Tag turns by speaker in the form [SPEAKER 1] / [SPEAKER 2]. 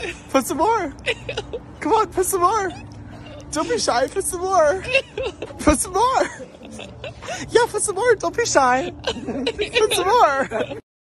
[SPEAKER 1] Put some more. Come on, put some more. Don't be shy. Put some more. Put some more. Yeah, put some more. Don't be shy. Put some more.